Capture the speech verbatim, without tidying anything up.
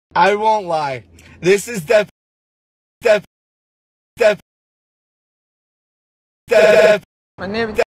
I won't lie. This is def def def def My name is